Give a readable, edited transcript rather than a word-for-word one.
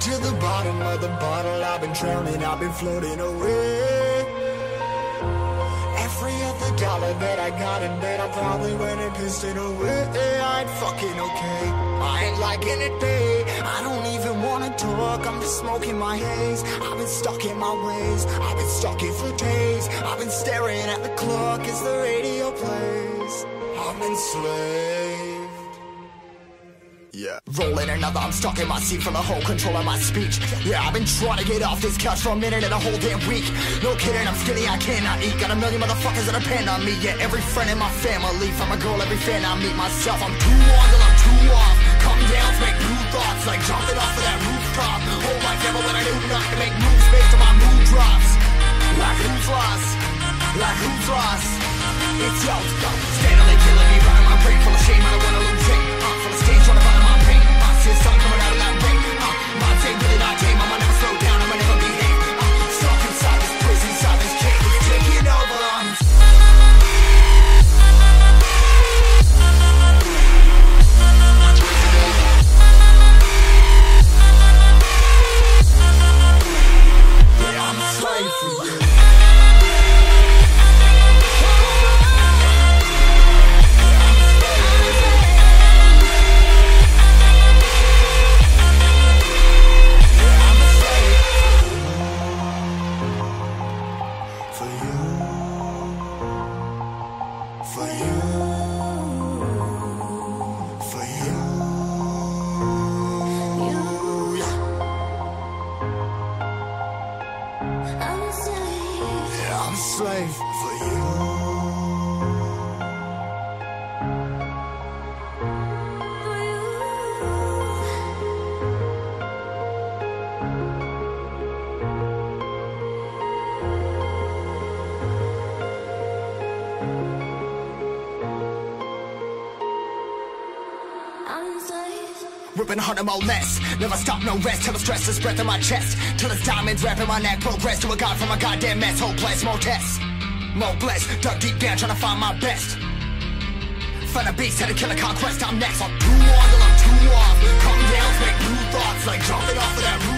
to the bottom of the bottle. I've been drowning, I've been floating away. Every other dollar that I got in bed, I probably went and pissed it away. I ain't fucking okay, I ain't liking it, babe. I don't even wanna talk, I'm just smoking my haze. I've been stuck in my ways, I've been stuck in for days. I've been staring at the clock as the radio plays. I'm enslaved. Yeah, rolling another, I'm stuck in my seat from the whole control of my speech. Yeah, I've been trying to get off this couch for a minute and a whole damn week. No kidding, I'm skinny, I cannot eat. Got a million motherfuckers that depend on me. Yeah, every friend in my family, from a girl, every fan I meet myself. I'm too on till I'm too off. Come down to make new thoughts, like jumping off of that rooftop. Hold my camera when I do not to make moves based on my mood drops. Like who's lost? Like who's lost? It's yo, steadily killing me, running my brain full of shame. I don't wanna lose it. Full of stage, trying to find my pain. I see the sun coming out of that rain. My day really not tame. I'ma never slow down. I'ma never behave. Stuck inside this prison, inside this cage. It's taking over. Yeah, I'm a slave for you. Slave for you. Ripping harder, more less. Never stop, no rest. Till the stress is breath in my chest. Till it's diamonds wrapping my neck. Progress to a god from a goddamn mess. Hopeless, more tests. More blessed. Dug deep down trying to find my best. Find a beast, had to kill a conquest. I'm next. I'm too on till I'm too off. Come down, make new thoughts. Like jumping off of that roof.